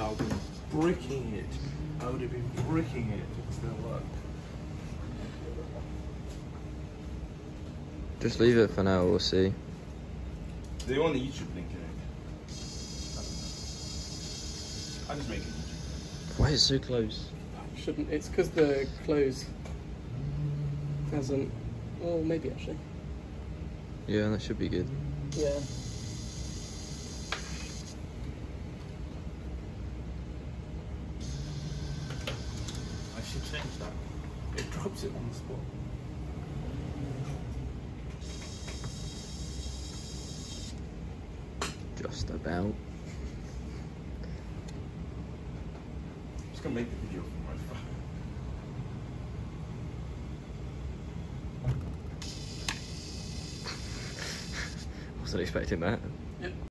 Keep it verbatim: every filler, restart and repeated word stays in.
I would have been bricking it. I would have been bricking it if it still worked. Just leave it for now, we'll see. Do you want the YouTube link in it? I just make it YouTube. Why is it so close? Shouldn't, it's because the close hasn't, well maybe actually. Yeah, that should be good. Yeah. I should change that. It drops it on the spot. Just about. I'm just gonna make the video for my phone. Wasn't expecting that. Yep.